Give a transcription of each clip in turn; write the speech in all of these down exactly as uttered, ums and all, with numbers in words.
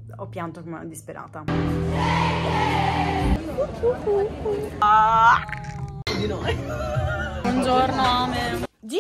ho pianto come una disperata. Ah, di noi. Buongiorno, Ame. Gino!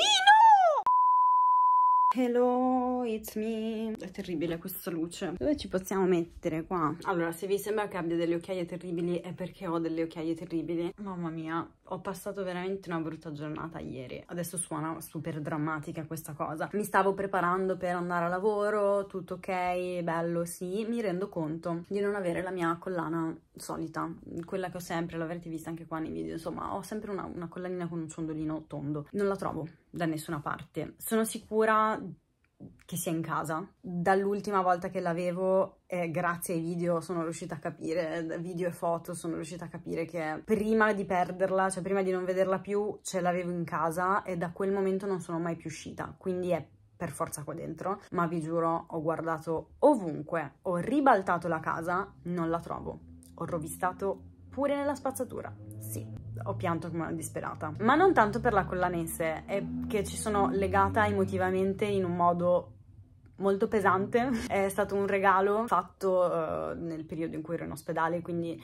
Hello, it's me. È terribile questa luce. Dove ci possiamo mettere qua? Allora, se vi sembra che abbia delle occhiaie terribili è perché ho delle occhiaie terribili. Mamma mia, ho passato veramente una brutta giornata ieri. Adesso suona super drammatica questa cosa. Mi stavo preparando per andare a lavoro, tutto ok, bello, sì. Mi rendo conto di non avere la mia collana solita, quella che ho sempre, l'avrete vista anche qua nei video. Insomma, ho sempre una, una collanina con un ciondolino tondo. Non la trovo da nessuna parte. Sono sicura che sia in casa. Dall'ultima volta che l'avevo, eh, grazie ai video sono riuscita a capire, video e foto sono riuscita a capire che prima di perderla, cioè prima di non vederla più, ce l'avevo in casa e da quel momento non sono mai più uscita, quindi è per forza qua dentro. Ma vi giuro, ho guardato ovunque, ho ribaltato la casa, non la trovo. Ho rovistato pure nella spazzatura, sì. Ho pianto come una disperata, ma non tanto per la collana in sé, è che ci sono legata emotivamente in un modo molto pesante. È stato un regalo fatto uh, nel periodo in cui ero in ospedale, quindi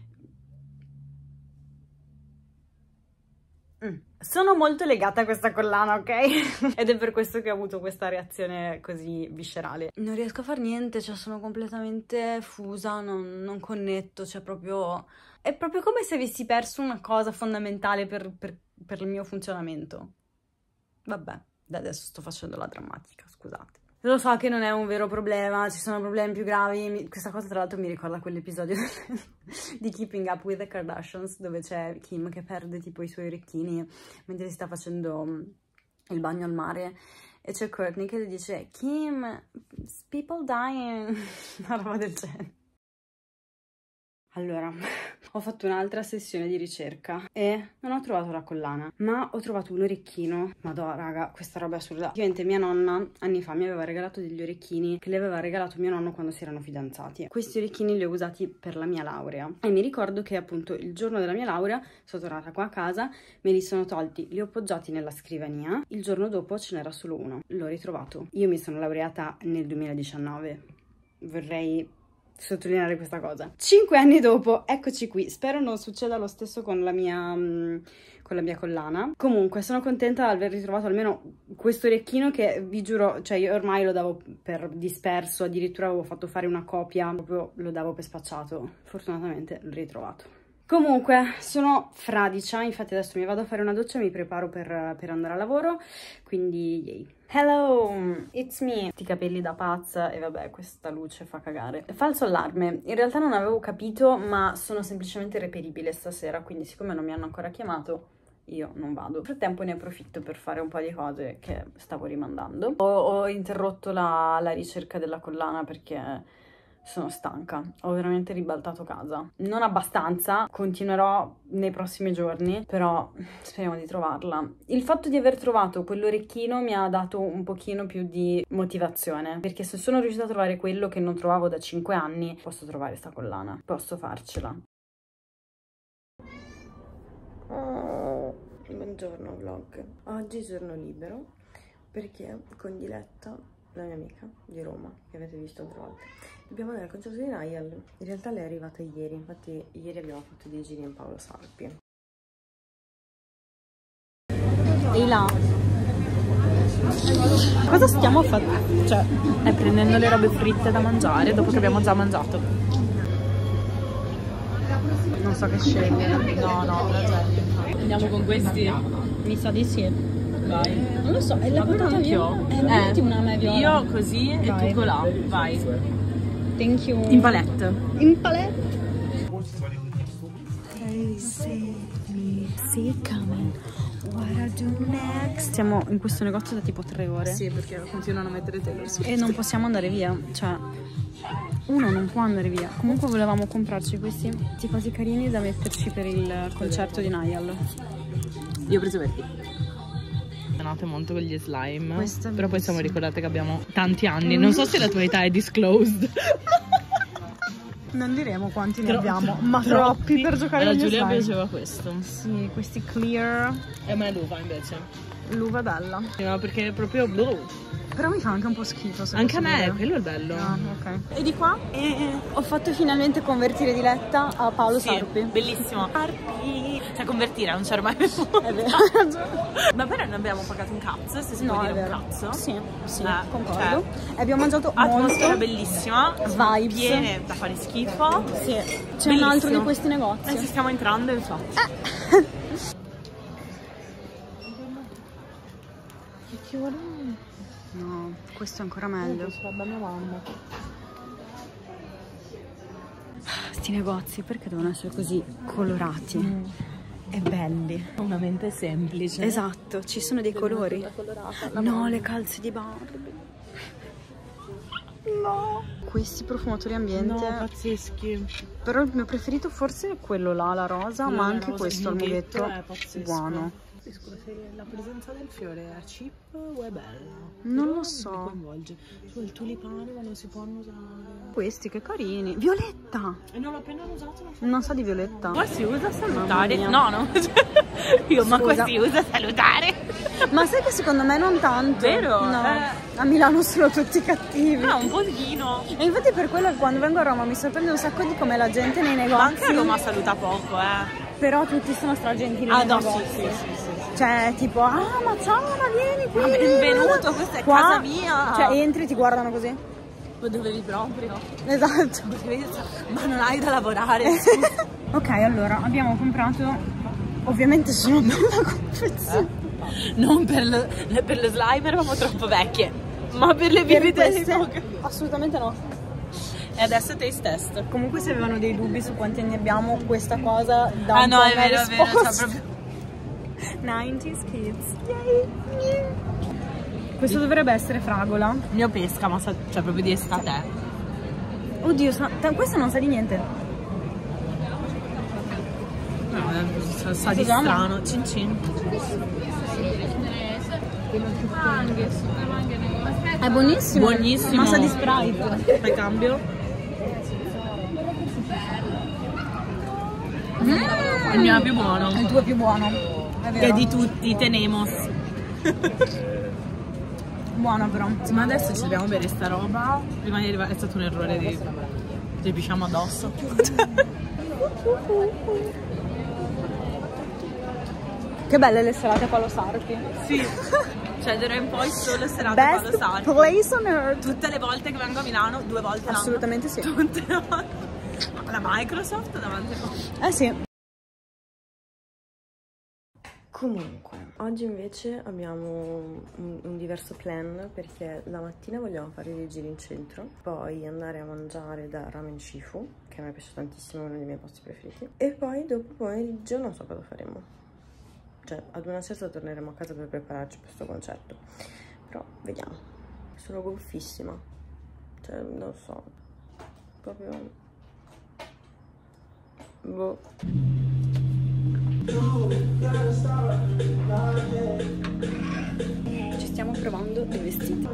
mm. sono molto legata a questa collana, ok? Ed è per questo che ho avuto questa reazione così viscerale. Non riesco a fare niente, cioè sono completamente fusa, non, non connetto, cioè proprio... È proprio come se avessi perso una cosa fondamentale per, per, per il mio funzionamento. Vabbè, da adesso sto facendo la drammatica, scusate. Lo so che non è un vero problema, ci sono problemi più gravi. Mi, questa cosa tra l'altro mi ricorda quell'episodio di Keeping Up with the Kardashians, dove c'è Kim che perde tipo i suoi orecchini mentre si sta facendo il bagno al mare. E c'è Kourtney che le dice, Kim, people dying, una roba del genere. Allora, ho fatto un'altra sessione di ricerca e non ho trovato la collana, ma ho trovato un orecchino. Madonna, raga, questa roba è assurda. Ovviamente mia nonna anni fa mi aveva regalato degli orecchini che le aveva regalato mio nonno quando si erano fidanzati. Questi orecchini li ho usati per la mia laurea e mi ricordo che appunto il giorno della mia laurea sono tornata qua a casa, me li sono tolti, li ho poggiati nella scrivania. Il giorno dopo ce n'era solo uno, l'ho ritrovato. Io mi sono laureata nel duemiladiciannove, vorrei sottolineare questa cosa. Cinque anni dopo, eccoci qui. Spero non succeda lo stesso con la mia, mh, con la mia collana. Comunque, sono contenta di aver ritrovato almeno questo orecchino che, vi giuro, cioè io ormai lo davo per disperso, addirittura avevo fatto fare una copia, proprio lo davo per spacciato. Fortunatamente l'ho ritrovato. Comunque, sono fradicia, infatti adesso mi vado a fare una doccia e mi preparo per, per andare a lavoro, quindi yay. Hello, it's me. I capelli da pazza e vabbè, questa luce fa cagare. Falso allarme, in realtà non avevo capito, ma sono semplicemente reperibile stasera, quindi siccome non mi hanno ancora chiamato, io non vado. Nel frattempo ne approfitto per fare un po' di cose che stavo rimandando. Ho, ho interrotto la, la ricerca della collana perché sono stanca, ho veramente ribaltato casa. Non abbastanza, continuerò nei prossimi giorni, però speriamo di trovarla. Il fatto di aver trovato quell'orecchino mi ha dato un pochino più di motivazione, perché se sono riuscita a trovare quello che non trovavo da cinque anni, posso trovare sta collana, posso farcela. Oh, buongiorno vlog. Oggi è giorno libero, perché con Diletta, la mia amica di Roma, che avete visto altre volte, dobbiamo andare al concerto di Niall. In realtà lei è arrivata ieri, infatti ieri abbiamo fatto dei giri in Paolo Sarpi. Ehi là! Cosa stiamo facendo? Cioè, è prendendo le robe fritte da mangiare dopo che abbiamo già mangiato. Non so che scegliere. No, no, andiamo con questi. Mi sa di sì. Vai. Non lo so, è la patata viola. Eh, una me viola. Io così e tu colà. Vai. Thank you. In palette. In palette. Hey, see me, see it coming. What I do next? Siamo in questo negozio da tipo tre ore. Sì, perché continuano a mettere Taylor Swift. E non possiamo andare via. Cioè, uno non può andare via. Comunque volevamo comprarci questi tifosi carini da metterci per il concerto di Niall. Io ho preso verdi. Note molto con gli slime, questa però poi siamo ricordate che abbiamo tanti anni. Non so se la tua età è disclosed. Non diremo quanti ne Tro abbiamo, ma troppi, troppi per giocare con gli slime. A Giulia piaceva questo. Sì, questi clear. E me ne devo fare invece. L'uva è bella. No, perché è proprio blu. Però mi fa anche un po' schifo. Anche a me, dire. quello è il bello. Ah, ok. E di qua? E... ho fatto finalmente convertire Diletta a Paolo Sì, Sarpi. bellissimo. Sarpi. Cioè convertire, non c'era mai venuto. È vero. Ma poi non abbiamo pagato un cazzo, se si No, può è dire vero. un cazzo. Sì, sì, Eh, concordo. cioè, E abbiamo mangiato atmosfera molto. bellissima. Vibes. Piene da fare schifo. Sì. C'è Bellissimo. un altro di questi negozi. E ci stiamo entrando, infatti. Che vuole? No, questo è ancora meglio. Sarebbe mia mamma. Sti negozi perché devono essere così colorati mm. e belli? Una mente semplice. Esatto, ci sono dei colori. No, le calze di Barbie. No. Questi profumatori ambiente. No, pazzeschi. Però il mio preferito forse è quello là, la rosa, No, ma la anche rosa, questo al il mughetto mughetto. è pazzesco. Buono. Scusa, se la presenza del fiore è cheap o è bella? Non Però lo so. Mi coinvolge. Su il tulipano ma non si può usare. Questi che carini. Violetta! E non l'ho appena usato. Non sa di violetta. Qua si usa salutare. Mamma mia. No, no. Io, ma qua Scusa. si usa salutare. Ma sai che secondo me non tanto. Vero? No. Eh. A Milano sono tutti cattivi. No, un pochino. E infatti per quello che quando vengo a Roma mi sorprende un sacco di come la gente nei negozi. Ma anche a Roma saluta poco, eh. Però tutti sono stragentili Ah, nei no, negozi. sì, sì, sì, sì. Cioè tipo, ah ma ciao, ma vieni qui. Ma benvenuto, questa è Qua, casa mia. Cioè entri, ti guardano così. Ma dovevi proprio? Esatto. Ma non hai da lavorare. Ok, allora abbiamo comprato. Ovviamente sono bella confezione. Eh? Non per lo, per lo slime eravamo troppo vecchie, ma per le Per bibite queste? Assolutamente no. E adesso taste test. Comunque se avevano dei dubbi su quanti anni abbiamo, questa cosa da Ah un no, po' è una vero, è vero, risposta. cioè proprio... nineties kids. Yay. Questo dovrebbe essere fragola. Mio pesca, ma sa, cioè proprio di estate. Oddio, sa, questo non sa di niente. No, sa, sa di Cosa strano. Cin cin. È buonissimo. Buonissimo. Ma sa di Sprite. Fai cambio? Mm. Il mio è più buono. Il tuo è più buono. È vero. Che di tutti tenemos. Buono però. Sì, ma adesso ci dobbiamo bere sta roba. Prima di arrivare è stato un errore di... Ci pisciamo addosso. Che belle le serate a Paolo Sarpi. Sì. Cioè d'ora in poi solo serate Best Paolo Sarpi. place on earth. Tutte le volte che vengo a Milano, due volte l'anno. Assolutamente sì. Tutte le volte. La Microsoft davanti a me. Eh sì. Comunque, oggi invece abbiamo un, un diverso plan perché la mattina vogliamo fare dei giri in centro, poi andare a mangiare da Ramen Shifu, che a me piace tantissimo, è uno dei miei posti preferiti, e poi dopo pomeriggio non so cosa faremo. Cioè, ad una certa torneremo a casa per prepararci per questo concerto, però vediamo. Sono gonfissima, cioè non so, proprio... boh. Ci stiamo provando dei vestiti.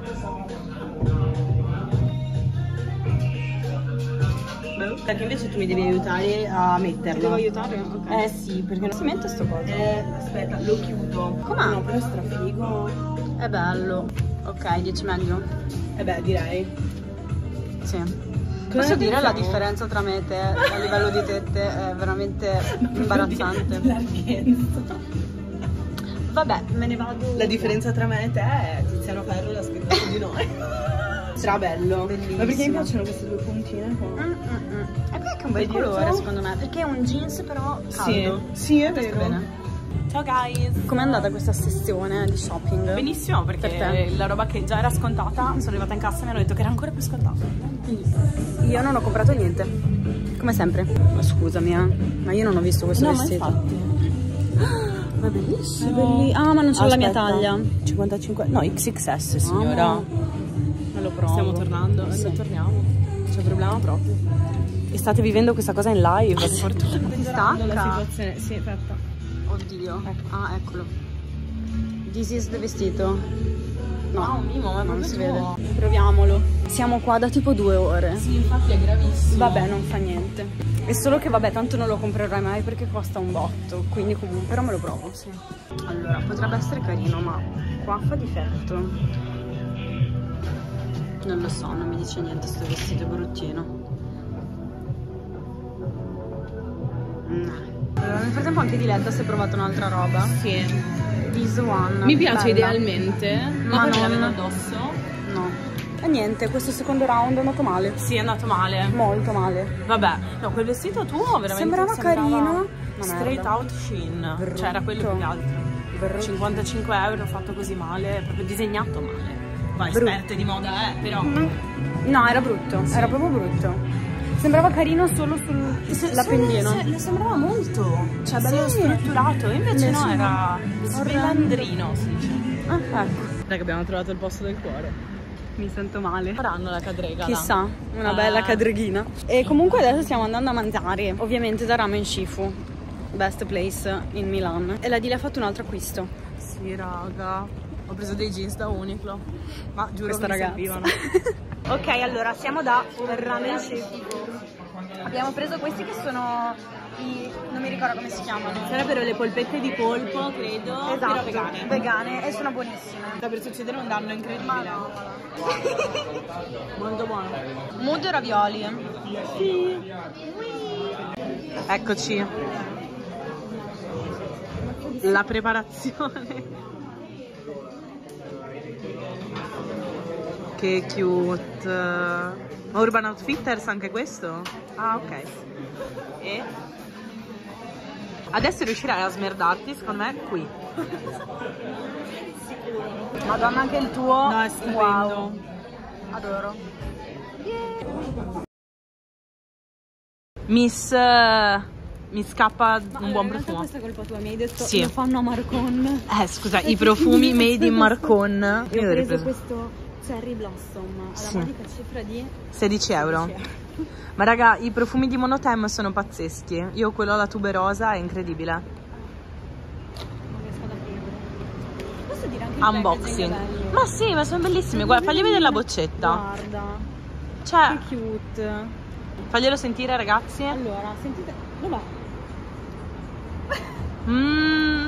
Perché invece tu mi devi aiutare a metterlo. Devo aiutare? Ok. Eh sì, perché non Si mette sto coso? Eh, aspetta, lo chiudo. Com'è? No, però è strafigo. È bello. Ok, dieci meglio? Eh beh, direi. Sì. Cosa Posso dire la pensiamo? differenza tra me e te a livello di tette è veramente imbarazzante. Larghenza. Vabbè, me ne vado. La differenza tra me e te è Tiziano Ferro l'ha scritto su di noi. Sarà bello. Bellissimo. Ma perché mi piacciono queste due puntine qua? Mm, mm, mm. E poi è che è un bel Vedi colore dietro? secondo me, perché è un jeans però caldo. Sì, sì, è Sta vero. bene. Ciao guys. Com'è andata questa sessione di shopping? Benissimo, perché Per te? la roba che già era scontata, sono arrivata in cassa e mi hanno detto che era ancora più scontata. Io non ho comprato niente, come sempre. Ma scusami, eh, ma io non ho visto questo No, ma vestito. infatti. Ma è bellissimo. Belli... Ah, ma non c'è la mia taglia. cinquantacinque. No, X X S, signora. Ah, me lo provo. Stiamo tornando, Sì. sì. torniamo. Non c'è problema proprio. E state vivendo questa cosa in live, per fortuna. Si stacca? La situazione. Sì, aspetta. Oddio. Ah, eccolo. This is the vestito. No, Ah, un mimo, ma non si vede. tuo. Proviamolo. Siamo qua da tipo due ore. Sì, infatti è gravissimo. Vabbè, non fa niente. È solo che vabbè, tanto non lo comprerò mai perché costa un botto. Quindi comunque, però me lo provo, sì. Allora, potrebbe essere carino, ma qua fa difetto. Non lo so, non mi dice niente sto vestito bruttino. No. Allora, nel frattempo anche Diletta si è provato un'altra roba. Sì. This one. Mi piace bella. idealmente, ma, Ma poi non- la vedo addosso. No. E niente, questo secondo round è andato male. Sì, è andato male. Molto male. Vabbè, no, quel vestito tuo veramente Sembrava carino. Ma straight merda. out Shein. Brutto. Cioè era quello più che altro. Brutto. cinquantacinque euro fatto così male, proprio disegnato male. Vai, Brutto. esperte di moda, eh, però. No, era brutto, era proprio brutto. Sembrava carino solo sull'appendino. Le sembrava molto, cioè bello Sì. strutturato, invece no, Nessuno- era orrendo. sbelandrino, si dice. Ah, ecco. Dai che abbiamo trovato il posto del cuore. Mi sento male. Faranno la cadrega là. Chissà, una Ah. bella cadreghina. E comunque adesso stiamo andando a mangiare, ovviamente da Ramen Shifu, best place in Milan. E la Dile ha fatto un altro acquisto. Sì, raga. Ho preso dei jeans da Uniqlo. Ma giuro Questa che mi ragazza. servivano. Ok, allora siamo da Ramen Shifu. Abbiamo preso questi che sono i... non mi ricordo come si chiamano. Sarebbero le polpette di polpo, credo. Esatto, Però vegane. vegane e sono buonissime. Sta per succedere un danno incredibile. Molto buono. Mood ravioli. Eccoci. La preparazione. Che cute. Ma Urban Outfitters anche questo? Ah, ok. E adesso riuscirai a smerdarti, secondo me, qui. Madonna, anche il tuo. No, è stupendo. Wow. Adoro. Miss eh, mi scappa un buon profumo. Questa è colpa tua, mi hai detto Sì. lo fanno a Marcon. Eh, scusa, i profumi made in Marcon. Io ho Io l'ho preso ripreso. questo Cherry Blossom alla Sì. modica cifra di sedici euro. Ma raga, i profumi di Monotem sono pazzeschi. Io ho quello alla tuberosa, è incredibile. Non riesco ad aprirlo. Posso dire anche il Unboxing. packaging è bello? Ma sì, ma sono bellissimi. Guarda, fagli vedere la boccetta. Guarda, Cioè, che cute. faglielo sentire, ragazzi. Allora, sentite. Dov'è? Mm.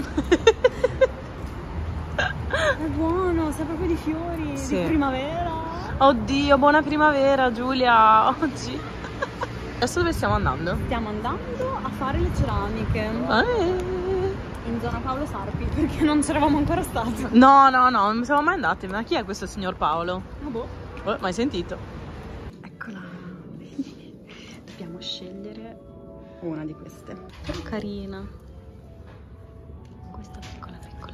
È buono, sa proprio di fiori, Sì. di primavera. Oddio, buona primavera, Giulia. Oggi. Adesso dove stiamo andando? Stiamo andando a fare le ceramiche Eh. in zona Paolo Sarpi perché non c'eravamo ancora stati. No, no, no, non siamo mai andati. Ma chi è questo signor Paolo? Ah boh. Oh, mai sentito? Eccola. Dobbiamo scegliere una di queste. Però carina. Questa piccola piccola.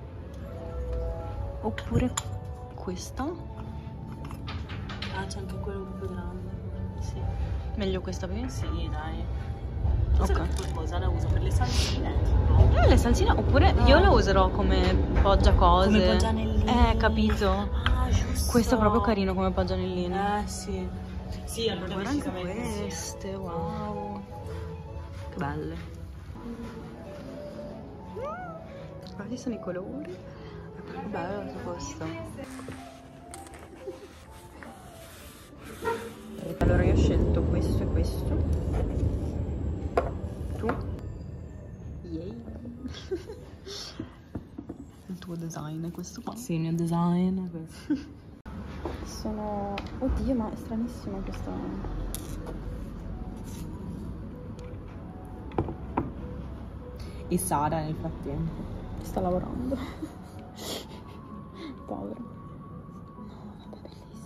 Oppure questa. Ah, c'è anche quello un po' più grande. Sì. Meglio questa qui? Sì, dai. Ok. Qualcosa la uso per le salsine. Eh, le salsine, oppure io la userò come poggiacose. Come poggianellini. Eh, capito. Ah, giusto. Questo è proprio carino come poggianellini. Eh, sì. Sì, allora Guarda anche decisamente sì. queste, wow. Che belle. Questi sono i colori. È proprio bello tutto questo. Allora io ho scelto questo e questo. Tu? Yay. Il tuo design è questo qua. Sì, il mio design è questo. Sono... Oddio, ma è stranissima questa... E Sara nel frattempo. Sta lavorando. Povero. No, vabbè,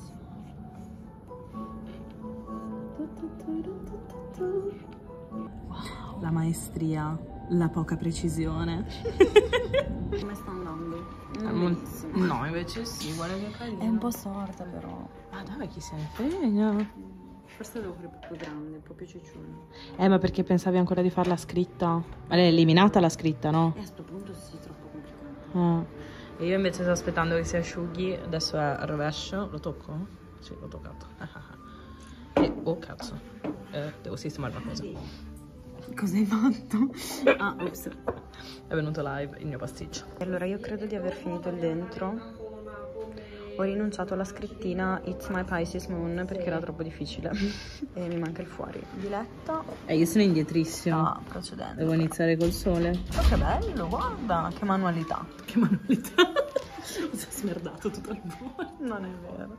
bellissimo. Wow, la maestria, la poca precisione. Come sta andando? È Non mol- benissimo. No, invece sì, guarda che carino. È un po' sorta però. Ma dai, chi se ne frega? Forse devo fare proprio grande, proprio ciccione. Eh, ma perché pensavi ancora di farla scritta? Ma l'hai eliminata la scritta, no? E a sto punto sì, troppo complicato. Ah. E io invece sto aspettando che si asciughi. Adesso è al rovescio. Lo tocco? Sì, l'ho toccato. E, oh cazzo, eh, devo sistemare una cosa. Cosa hai fatto? Ah, ops. È venuto live il mio pasticcio. Allora io credo di aver finito il dentro. Ho rinunciato alla scrittina It's my Pisces moon perché era troppo difficile e mi manca il fuori. Diletta. Eh, io sono indietrissimo. Ah, procedendo. Devo iniziare col sole. Oh, che bello, guarda, che manualità. Che manualità. Mi sono smerdato tutto il fuori. Non è vero.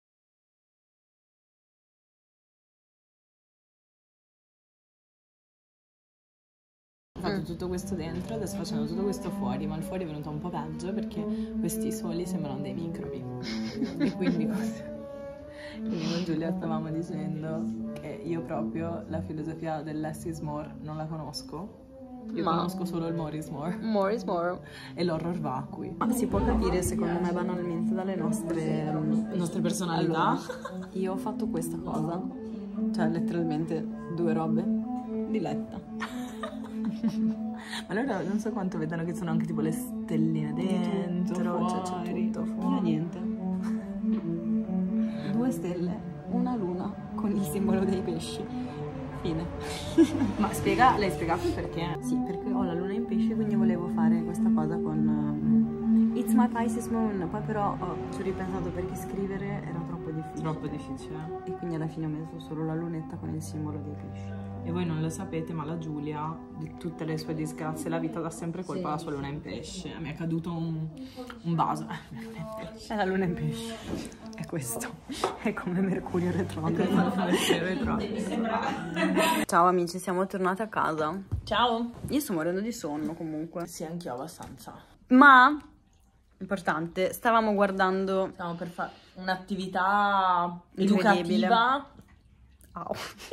Ho fatto tutto questo dentro, adesso facendo tutto questo fuori, ma il fuori è venuto un po' peggio perché questi soli sembrano dei microbi. E quindi, quindi con Giulia stavamo dicendo che io proprio la filosofia del less is more non la conosco. Io Ma... conosco solo il more is more. More is more. E l'horror vacui. Ma si può capire secondo me banalmente dalle nostre, Le nostre personalità. Allora, io ho fatto questa cosa, cioè letteralmente due robe. Diletta. Ma allora non so quanto vedono che sono anche tipo le stelline dentro, Cioè, c'è tutto fuori. Io niente. Due stelle, una luna con il simbolo dei pesci. Fine. Ma spiega, l'hai spiegato perché? Sì, perché ho la luna in pesce, quindi volevo fare questa cosa con uh, It's my Pisces moon. Poi però ho, ci ho ripensato perché scrivere era troppo difficile. Troppo difficile. E quindi alla fine ho messo solo la lunetta con il simbolo dei pesci. E voi non lo sapete, ma la Giulia, di tutte le sue disgrazie, la vita dà sempre colpa alla sua luna in pesce. Mi è caduto un, un vaso. È la luna in pesce. È questo. È come Mercurio retrogrado. Ciao amici, siamo tornate a casa. Ciao. Io sto morendo di sonno comunque. Sì, anch'io abbastanza. Ma, importante, stavamo guardando... Stiamo per fare un'attività Incredibile. educativa. Au.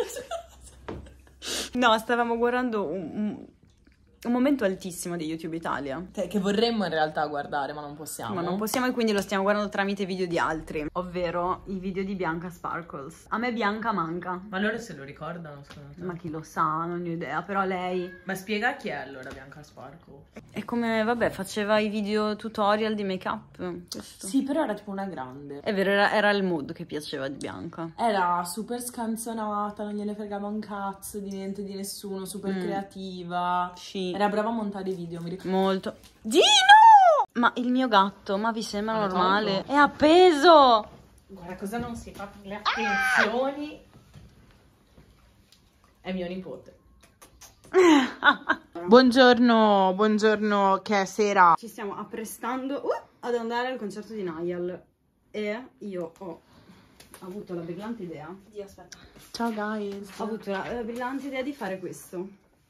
No, stavamo guardando un, un, un momento altissimo di YouTube Italia. Che vorremmo in realtà guardare, ma non possiamo. Ma non possiamo e quindi lo stiamo guardando tramite video di altri. Ovvero i video di Bianca Sparkles. A me Bianca manca. Ma loro se lo ricordano, secondo te? Ma chi lo sa, non ho idea. Però lei Ma spiega chi è allora Bianca Sparkle? è come, vabbè, faceva i video tutorial di make up. Questo. Sì, però era tipo una grande. È vero, era, era il mood che piaceva di Bianca. Era super scanzonata, non gliene fregava un cazzo di niente di nessuno, super Mm. creativa. Sì. Era brava a montare i video, mi ricordo. Molto. Gino! Ma il mio gatto, ma vi sembra Ma normale? tolgo. È appeso! Guarda cosa non si fa per le attenzioni. È mio nipote. Buongiorno, buongiorno, che è sera. Ci stiamo apprestando uh, ad andare al concerto di Niall. E io ho avuto la brillante idea di aspetta. Ciao guys. Ho avuto la, la brillante idea di fare questo.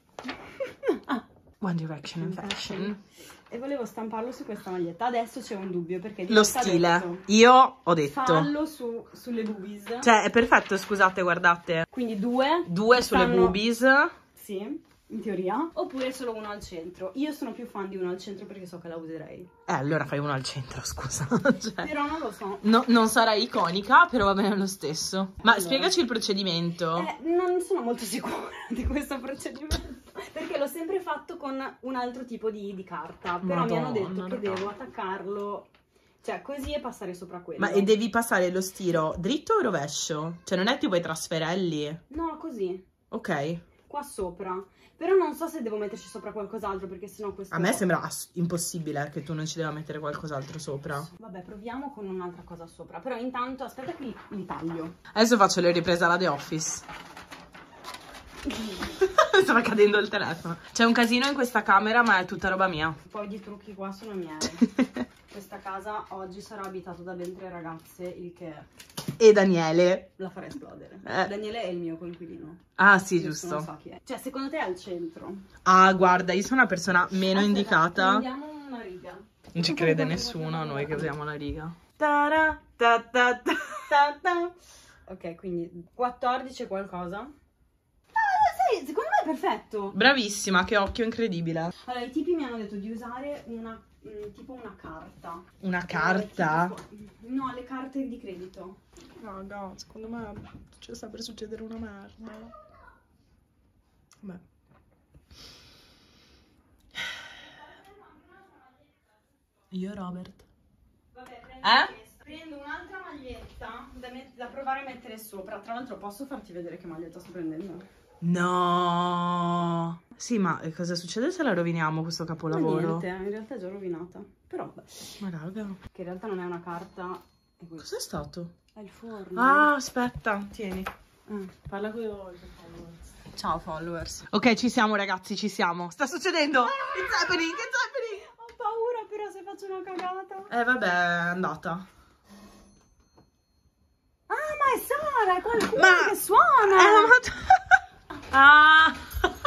One Direction in fashion. E volevo stamparlo su questa maglietta. Adesso c'è un dubbio perché Lo Diletta ha stile. detto, Io ho detto. fallo su, sulle boobies. Cioè, è perfetto, scusate, guardate. Quindi due. Due sulle stanno- boobies. Sì, in teoria. Oppure solo uno al centro. Io sono più fan di uno al centro perché so che la userei. Eh, allora fai uno al centro, scusa. Cioè, Però non lo so. no, non sarà iconica, però va bene lo stesso. Ma Allora. spiegaci il procedimento. Eh, non sono molto sicura di questo procedimento. Perché l'ho sempre fatto con un altro tipo di, di carta. Però mi hanno detto Madonna, che raga. devo attaccarlo, cioè così, e passare sopra quello. Ma e devi passare lo stiro dritto o rovescio? Cioè non è tipo i trasferelli? No, così, Ok. qua sopra. Però non so se devo metterci sopra qualcos'altro perché sennò questo... A me sembra ass- impossibile che tu non ci debba mettere qualcos'altro sopra. Vabbè, proviamo con un'altra cosa sopra. Però intanto, aspetta che li, li taglio. Adesso faccio le riprese alla The Office. Stava cadendo il telefono. C'è un casino in questa camera, ma è tutta roba mia. Un po' di trucchi qua sono miei. Questa casa oggi sarà abitata da ben tre ragazze, il che E Daniele. la farà esplodere. Eh. Daniele è il mio coinquilino. Ah, sì, Questo giusto. Non so chi è. Cioè, secondo te è al centro? Ah, guarda, io sono una persona meno Aspetta, indicata. prendiamo una riga. Non ci crede nessuno a noi che usiamo la riga. Ta-ra, ta ta ta. Ta ta. Ok, quindi quattordici e qualcosa. Ah, sai, secondo me è perfetto. Bravissima, che occhio incredibile. Allora, i tipi mi hanno detto di usare una, mm, tipo una carta. Una carta? Tipo- no, le carte di credito. Raga, secondo me ci sta per succedere una merda. Vabbè. Io Robert. Vabbè, prendo Eh? questa. Prendo un'altra maglietta da, met- da provare a mettere sopra. Tra l'altro posso farti vedere che maglietta sto prendendo? No. Sì, ma cosa succede se la roviniamo questo Ma capolavoro? niente, in realtà è già rovinata. Però vabbè. Ma raga. Che in realtà non è una carta Cos'è stato? È il forno. Ah, aspetta, tieni. Ah. Parla con i followers. Ciao followers. Ok, ci siamo ragazzi, ci siamo. Sta succedendo. Ah! It's happening, it's happening. Ho paura però se faccio una cagata. Eh vabbè, è andata. Ah, ma è Sara, è qualcuno Ma... che suona. Eh, ma... Ah.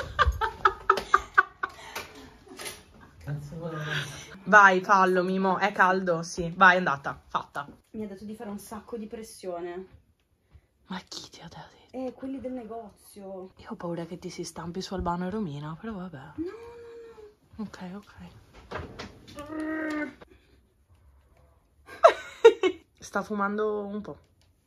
Vai, fallo, Mimo. È caldo, sì. Vai, è andata, fatta. Mi ha detto di fare un sacco di pressione. Ma chi ti ha detto? Eh, quelli del negozio. Io ho paura che ti si stampi su Albano e Romina, però vabbè. No, no, no. Ok, ok. Sta fumando un po'.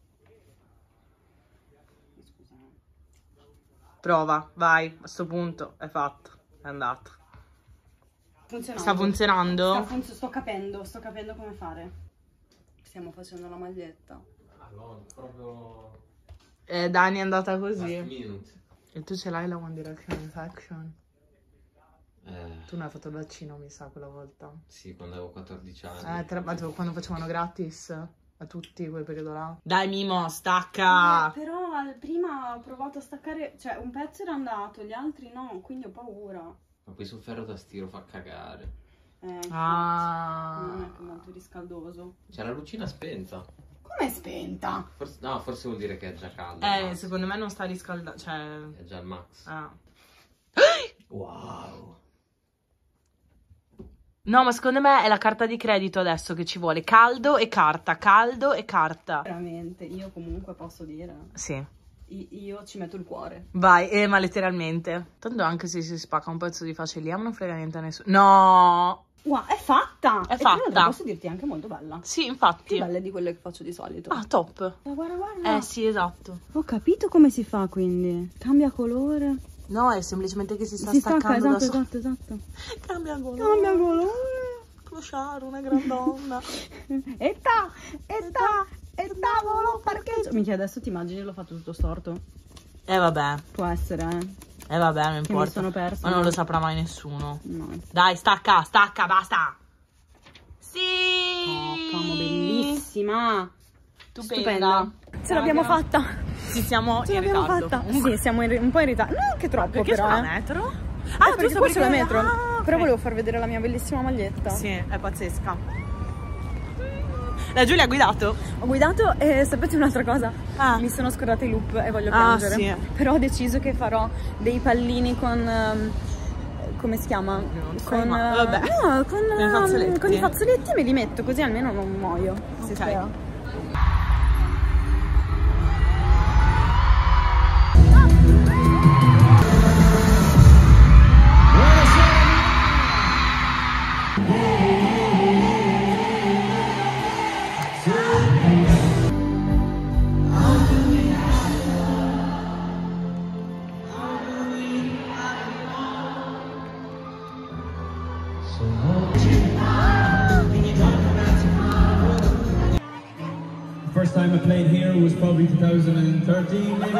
Scusa. Prova, vai, a sto punto è fatto, è andato. Funzionando. Sta funzionando? Sta funz sto capendo, sto capendo come fare. Stiamo facendo la maglietta. Ah no, proprio... Eh, Dani è andata così. last minute. E tu ce l'hai la One Direction infection? Eh, Tu non hai fatto il vaccino, mi sa, quella volta. sì, quando avevo quattordici anni. Eh, tra- ma tu- quando facevano gratis a tutti quel periodo là. Dai Mimo, stacca! Eh, però al- prima ho provato a staccare, cioè un pezzo era andato, gli altri no, quindi ho paura. Ma poi sul ferro da stiro fa cagare. Eh, infatti, Ah. non è che è molto riscaldoso. C'è la lucina spenta. Come è spenta? Forse, no, forse vuol dire che è già caldo. Eh, max. secondo me non sta riscaldando, cioè... È già il max. Ah. Wow. No, ma secondo me è la carta di credito adesso che ci vuole. Caldo e carta, caldo e carta. Veramente, io comunque posso dire, Sì. I- io ci metto il cuore. Vai, eh, ma letteralmente. Tanto anche se si spacca un pezzo di faccia lì, non frega niente a nessuno. No! Wow, è fatta! È E tra l'altro fatta. posso dirti è anche molto bella. Sì, Più infatti. belle di quelle che faccio di solito. Ah, top. Ma guarda, guarda. Eh, sì, esatto. Ho capito come si fa quindi. Cambia colore. No, è semplicemente che si sta si stacca, staccando esatto, da solo. esatto, esatto. Cambia colore. Cambia colore. Clochard, una grandonna. Etta, etta, etta, volo parcheggio. Minchia, adesso ti immagini l'ho fatto tutto storto? Eh, vabbè. Può essere, eh. Eh, vabbè, non Che mi importa. sono persa. Ma non lo saprà mai nessuno. No. Dai, stacca, stacca, basta. Sì. Oh, camo, bellissima. Stupenda. Ce l'abbiamo fatta. Ci siamo Ce in l'abbiamo ritardo. fatta. Sì, siamo in- un po' in ritardo. Non che troppo, Perché però. c'è la eh. metro? Ah, Ah, perché giusto qua c'è la perché- metro. Ah, ok. Però volevo far vedere la mia bellissima maglietta. Sì, è pazzesca. La Giulia ha guidato? Ho guidato e sapete un'altra cosa? Ah. Mi sono scordata i loop e voglio Ah, piangere. sì. Però ho deciso che farò dei pallini con... ehm, come si chiama? Non so, Con, ma- eh, vabbè. no, con, Con i ehm, fazzoletti? con i fazzoletti e me li metto così almeno non muoio. Si Ok. spera. First time I played here was probably two thousand thirteen, maybe.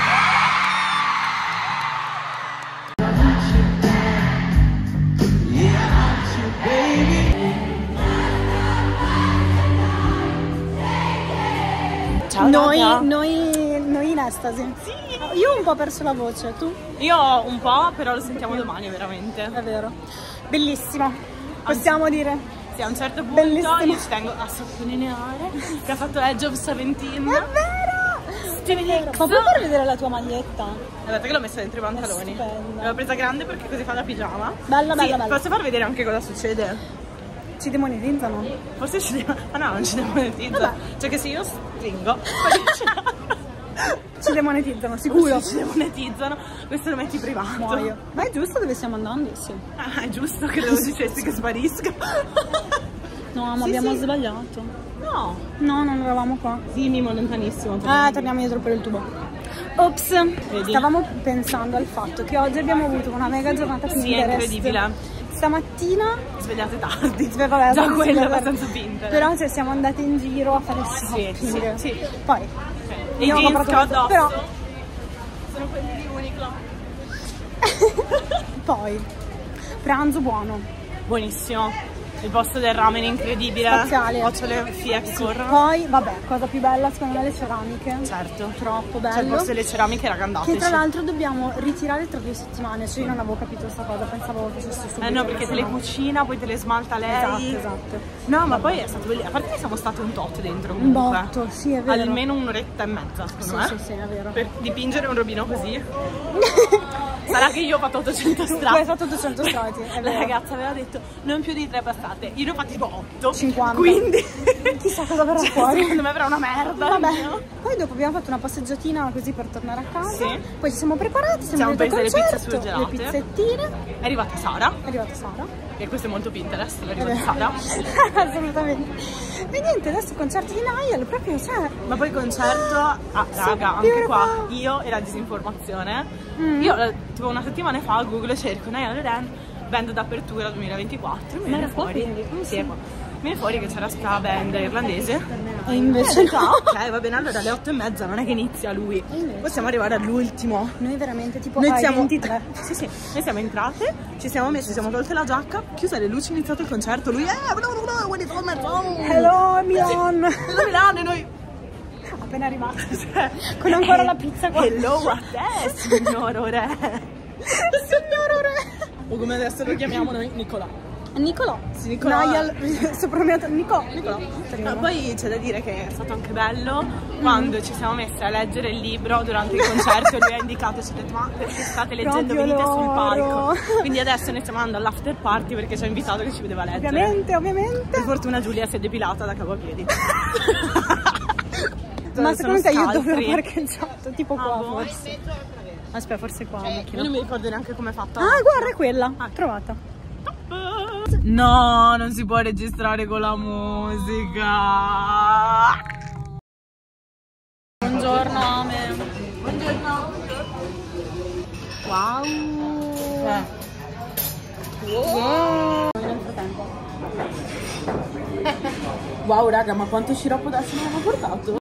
Ciao, Noi, raga. noi, noi in estasi. Sì. Io ho un po' perso la voce, tu? Io un po', però lo sentiamo domani, veramente. È vero. Bellissimo. Possiamo dire. Sì, a un certo punto Bellissimo. io ci tengo a sottolineare che ha fatto Edge of Seventeen. È vero! Stevie Nicks. Ma puoi far vedere la tua maglietta? Guardate che l'ho messa dentro i pantaloni. stupenda. L'ho presa grande perché così fa da pigiama. Bella, Sì, bella, bella. posso far vedere anche cosa succede? Ci demonetizzano? Forse ci devo... Ah no, non ci demonetizza. Vabbè. Cioè che se io stringo, Ci demonetizzano, sicuro. ci demonetizzano. Questo lo metti privato. Muoio. Ma è giusto dove stiamo andando? Sì. Ah, è giusto che lo dicessi che sparisca. No, ma Sì, abbiamo sì. sbagliato. No. No, non eravamo qua. Sì, Mimo, lontanissimo. Ah, torniamo dietro per il tubo. Ops, Vedi? stavamo pensando al fatto che oggi abbiamo avuto una mega giornata Sì, è Pinterest. incredibile. Stamattina, Svegliate tardi. beh, vabbè, Già non si quello è vede. abbastanza Pinterest. Però cioè, siamo andate in giro a fare Sì, shopping. sì, sì. Poi, E i io ho jeans comprato che ho questo, addosso però- sono quelli di Uniqlo. poi, pranzo buono. Buonissimo. Il posto del ramen incredibile. Spaziale. Ho le fie che Sì, corrono. poi, vabbè, cosa più bella secondo me le ceramiche. Certo. Troppo bello. Cioè il posto delle ceramiche, raga, andateci. Che tra l'altro dobbiamo ritirare tra due settimane. Cioè io non avevo capito questa cosa, pensavo facessi subito. Eh no, perché te le cucina, poi te le smalta lei. Esatto, esatto. No, ma poi è stato bellissimo. A parte che siamo stati un tot dentro Un comunque. botto, sì, è vero. Almeno un'oretta e mezza, secondo Sì, me. sì, sì, è vero. Per dipingere un robino così. Sarà che io ho fatto ottocento Tu strati. hai fatto ottocento strati, è La vero. ragazza aveva detto non più di tre passate. Io ne ho fatti tipo otto. cinquanta. Quindi Chissà cosa verrà cioè, fuori. secondo me avrà una merda. Vabbè, no? poi dopo abbiamo fatto una passeggiatina così per tornare a casa. Sì. Poi ci siamo preparati, siamo, Siamo andati al prese le pizze concerto, surgelate. le pizzettine. È arrivata Sara, È arrivata Sara. e questo è molto Pinterest, è È arrivata vero. Sara. Assolutamente. E niente, adesso concerto di Niall, proprio, cioè... Ma poi concerto, ah raga, Sì, anche qua beautiful. io e la disinformazione. Mm. Io eh, tipo una settimana fa a Google cerco Niall Loren band d'apertura duemilaventiquattro, mi Ma viene era qua, fuori. quindi? Ah, Sì, sì. è qua. Mi viene fuori che c'era sta band irlandese. E invece Ah, no. ok, va bene, allora alle otto e mezza non è che inizia lui. invece? Possiamo arrivare all'ultimo. Noi veramente tipo Noi ai siamo, ventitré. sì, sì, noi siamo entrate, ci siamo messi, siamo tolte la giacca, chiuse le luci, iniziato il concerto, lui eh, bla bla bla, when it's on my phone. Hello Milan. Hello Milano, e noi Appena arrivato. cioè, Con ancora la pizza qua. hello a te, signor re. Signor re. O come adesso lo chiamiamo noi, Nicolò. Nicolò. Sì, Nicolò. Niall, soprannominato Nicolò. Nicolò. Nicolò. No, poi c'è da dire che è stato anche bello quando ci siamo messi a leggere il libro durante il concerto e lui ha indicato, ci ha detto ma perché state leggendo, Proprio venite sul loro. palco. Quindi adesso noi stiamo andando all'after party perché ci ha invitato che ci vedeva leggere. Ovviamente, ovviamente. Per fortuna Giulia si è depilata da capo a piedi. Ma secondo te io dove ho scaltri. parcheggiato? Tipo Ah, qua boh. forse. Aspetta, forse qua la Io macchina. non mi ricordo neanche come è fatta. Ah, guarda, è quella. Trovata. No, non si può registrare con la musica. Buongiorno, Ame. Buongiorno. Wow. Eh. Wow. Nel frattempo. Wow, raga, ma quanto sciroppo d'acido mi hanno portato?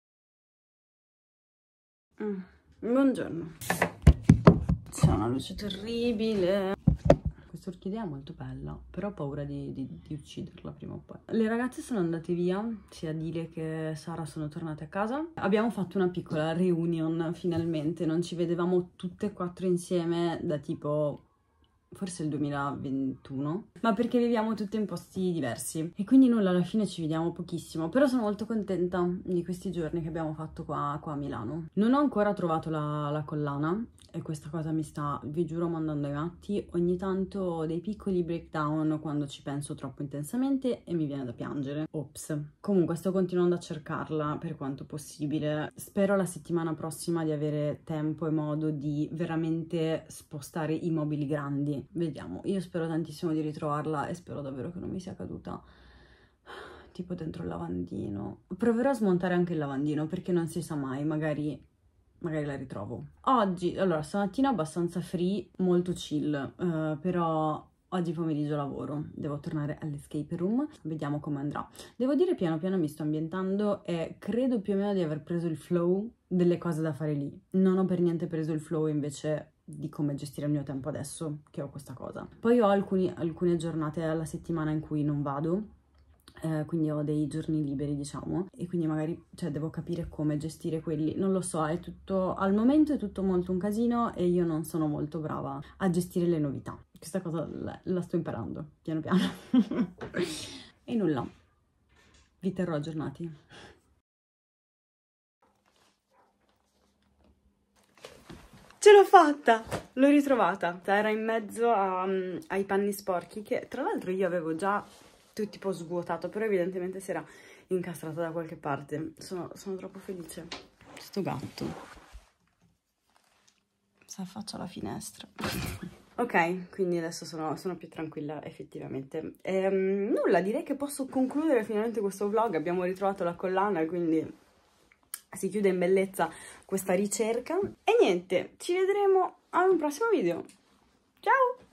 Mm. Buongiorno. C'è una luce terribile. Questa orchidea è molto bella, però ho paura di, di, di ucciderla prima o poi. Le ragazze sono andate via, sia Dile che Sara sono tornate a casa. Abbiamo fatto una piccola reunion finalmente, non ci vedevamo tutte e quattro insieme da tipo... forse il duemilaventuno, ma perché viviamo tutte in posti diversi e quindi nulla, alla fine ci vediamo pochissimo, però sono molto contenta di questi giorni che abbiamo fatto qua, qua a Milano. Non ho ancora trovato la, la collana e questa cosa mi sta, vi giuro, mandando ai matti. Ogni tanto ho dei piccoli breakdown quando ci penso troppo intensamente e mi viene da piangere. Ops. Comunque sto continuando a cercarla per quanto possibile. Spero la settimana prossima di avere tempo e modo di veramente spostare i mobili grandi. Vediamo, io spero tantissimo di ritrovarla e spero davvero che non mi sia caduta tipo dentro il lavandino. Proverò a smontare anche il lavandino perché non si sa mai, magari... magari la ritrovo. Oggi, allora, stamattina abbastanza free, molto chill, uh, però oggi pomeriggio lavoro, devo tornare all'escape room, vediamo come andrà. Devo dire piano piano mi sto ambientando e credo più o meno di aver preso il flow delle cose da fare lì. Non ho per niente preso il flow invece di come gestire il mio tempo adesso che ho questa cosa. Poi ho alcuni, alcune giornate alla settimana in cui non vado, Eh, quindi ho dei giorni liberi, diciamo, e quindi magari, cioè, devo capire come gestire quelli. Non lo so, è tutto, al momento è tutto molto un casino e io non sono molto brava a gestire le novità. Questa cosa la, la sto imparando, piano piano. E nulla, vi terrò aggiornati. Ce l'ho fatta! L'ho ritrovata. Era in mezzo a, um, ai panni sporchi che, tra l'altro, io avevo già... tipo svuotato, però evidentemente si era incastrato da qualche parte. Sono, sono troppo felice. Sto gatto si affaccia alla finestra. Ok, quindi adesso sono, sono più tranquilla effettivamente. Ehm, nulla, direi che posso concludere finalmente questo vlog. Abbiamo ritrovato la collana, quindi si chiude in bellezza questa ricerca. E niente, ci vedremo a un prossimo video. Ciao!